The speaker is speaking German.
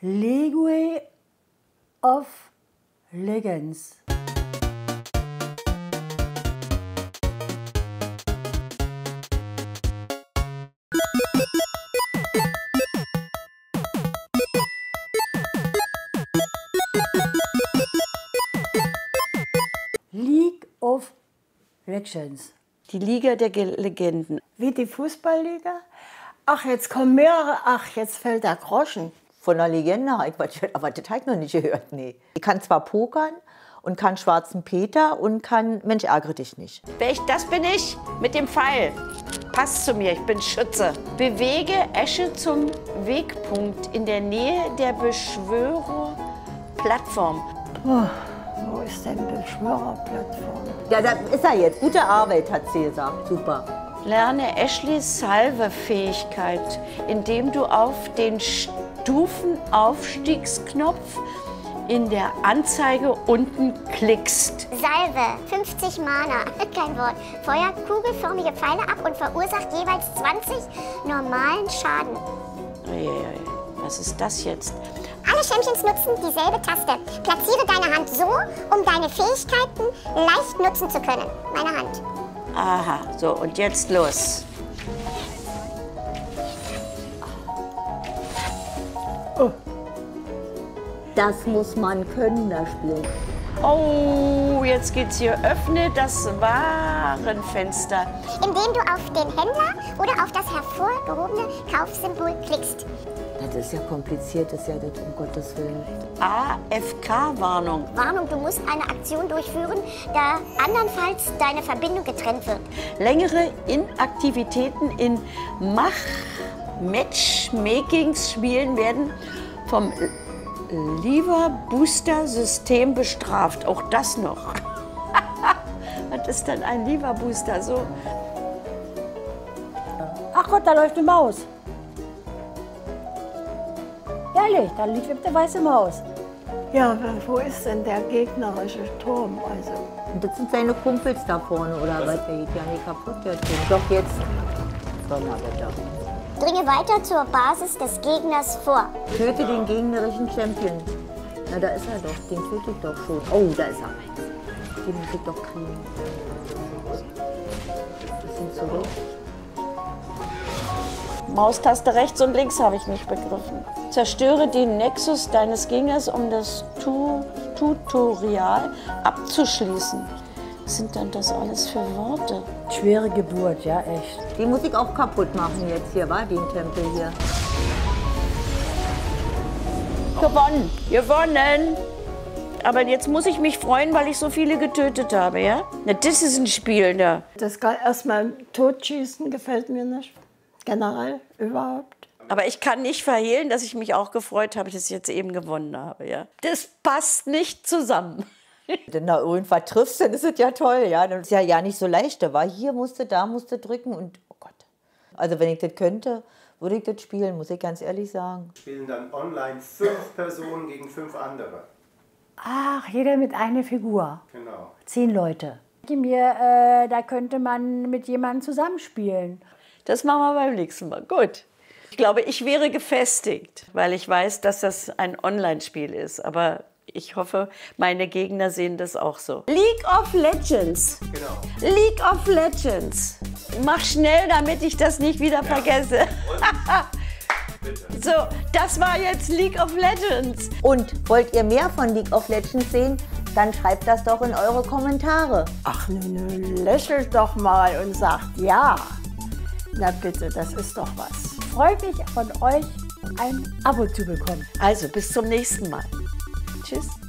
League of Legends. League of Legends. Die Liga der Legenden. Wie die Fußballliga? Ach, jetzt kommen mehrere. Ach, jetzt fällt der Groschen. Von einer Legende, aber das habe ich noch nicht gehört, nee. Ich kann zwar pokern und kann Schwarzen Peter und kann Mensch, ärgere dich nicht. Das bin ich mit dem Pfeil. Passt zu mir, ich bin Schütze. Bewege Esche zum Wegpunkt in der Nähe der Beschwörerplattform. Oh, wo ist denn Beschwörerplattform? Ja, da ist er jetzt. Gute Arbeit, hat sie gesagt. Super. Lerne Ashleys Salvefähigkeit, indem du auf den Stufenaufstiegsknopf in der Anzeige unten klickst. Salve, 50 Mana, kein Wort. Feuert kugelförmige Pfeile ab und verursacht jeweils 20 normalen Schaden. Was ist das jetzt? Alle Champions nutzen dieselbe Taste. Platziere deine Hand so, um deine Fähigkeiten leicht nutzen zu können. Meine Hand. Aha, so und jetzt los. Oh. Das muss man können, das Spiel. Oh, jetzt geht's hier. Öffne das Warenfenster. Indem du auf den Händler oder auf das hervorgehobene Kaufsymbol klickst. Das ist ja kompliziert, das ist ja das, um Gottes Willen. AFK-Warnung. Warnung, du musst eine Aktion durchführen, da andernfalls deine Verbindung getrennt wird. Längere Inaktivitäten in Matchmakings-Spielen werden vom Lever-Booster-System bestraft. Auch das noch. Was ist denn ein Lever-Booster? So. Ach Gott, da läuft eine Maus. Ehrlich, da liegt eine weiße Maus. Ja, aber wo ist denn der gegnerische Turm? Also? Und das sind seine Kumpels da vorne, oder was? Der geht ja nicht kaputt, der Turm. Doch jetzt. Donnerwetter. Dringe weiter zur Basis des Gegners vor. Töte den gegnerischen Champion. Na, da ist er doch. Den töte ich doch schon. Oh, da ist er. Den muss ich doch kriegen. Bisschen zurück. Maustaste rechts und links habe ich nicht begriffen. Zerstöre den Nexus deines Gegners, um das Tutorial abzuschließen. Was sind denn das alles für Worte? Schwere Geburt, ja echt. Den muss ich auch kaputt machen jetzt hier, war den Tempel hier. Gewonnen, gewonnen. Aber jetzt muss ich mich freuen, weil ich so viele getötet habe, ja? Na, das ist ein Spiel da. Das erstmal Totschießen gefällt mir nicht. Generell überhaupt. Aber ich kann nicht verhehlen, dass ich mich auch gefreut habe, dass ich jetzt eben gewonnen habe, ja? Das passt nicht zusammen. Wenn du irgendwas triffst, dann ist es ja toll, ja. Das ist ja nicht so leicht. Da war hier musste, da musste drücken und oh Gott. Also wenn ich das könnte, würde ich das spielen, muss ich ganz ehrlich sagen. Spielen dann online 5 Personen gegen 5 andere. Ach, jeder mit einer Figur. Genau. 10 Leute. Da könnte man mit jemandem zusammenspielen. Das machen wir beim nächsten Mal. Gut. Ich glaube, ich wäre gefestigt, weil ich weiß, dass das ein Online-Spiel ist. Aber ich hoffe, meine Gegner sehen das auch so. League of Legends. Genau. League of Legends. Mach schnell, damit ich das nicht wieder vergesse. So, das war jetzt League of Legends. Und wollt ihr mehr von League of Legends sehen? Dann schreibt das doch in eure Kommentare. Ach, lächelt doch mal und sagt ja. Na bitte, das ist doch was. Freut mich, von euch ein Abo zu bekommen. Also, bis zum nächsten Mal. Tschüss.